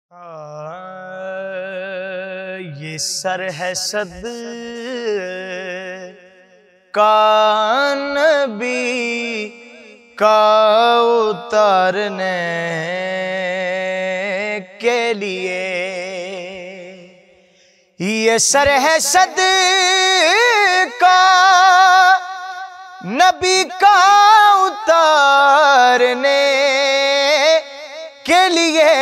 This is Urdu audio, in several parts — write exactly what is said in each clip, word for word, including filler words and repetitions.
یہ سر ہے صد کا نبی کا اتارنے کے لیے، یہ سر ہے صد کا نبی کا اتارنے کے لیے،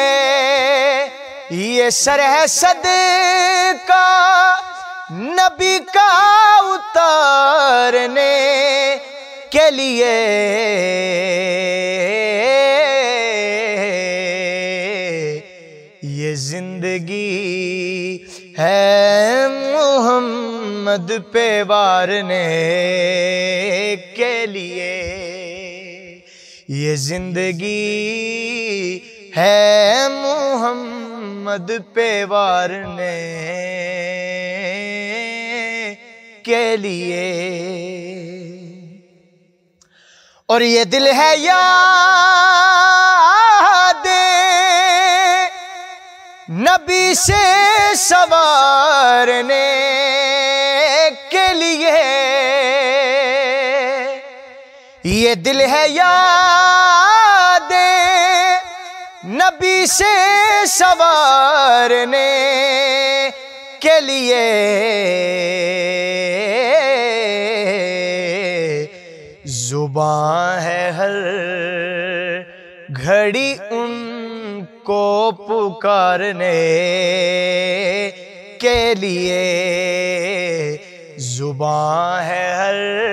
یہ سر ہے صد کا نبی کا اتارنے کے لیے، یہ زندگی ہے محمد پہ وارنے کے لیے، یہ زندگی ہے محمد پہ وارنے کے لیے، اور یہ دل ہے یاد نبی سے سنوارنے کے لیے، یہ دل ہے یاد نبی سے سنوارنے کے لیے، زباں ہے ہر گھڑی ان کو پکارنے کے لیے، زباں ہے ہر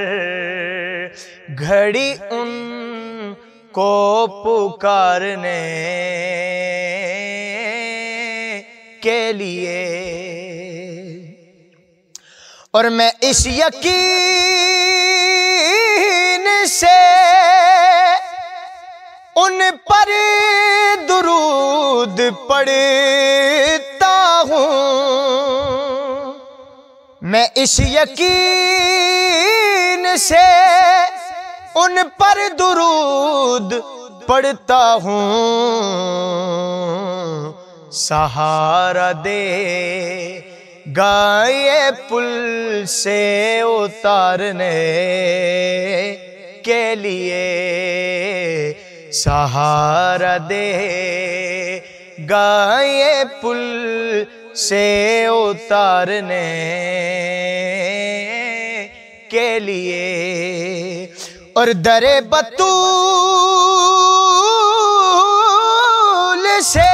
گھڑی ان کو پکارنے کے لیے، اور میں اس یقین سے ان پر درود پڑھتا ہوں، میں اس یقین سے ان پر درود پڑھتا ہوں، سہارا دے گا یہ پل سے اتارنے کے لیے، سہارا دے گا یہ پل سے اتارنے کے لیے، اور در بطول سے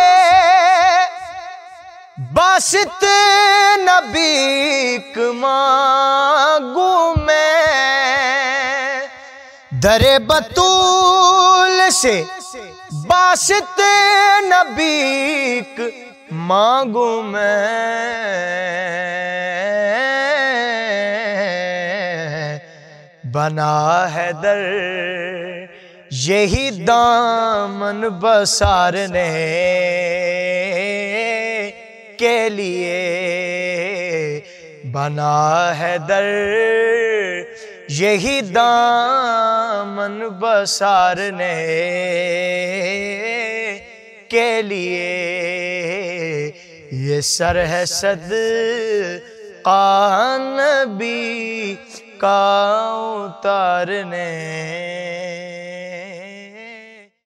باسط نبیک مانگوں میں، در بطول سے باسط نبیک مانگوں میں، بنا ہے در یہی دامن بسارنے کے لیے، بنا ہے در یہی دامن بسارنے کے لیے، یہ سر ہے صد کا نبی کا اتارنے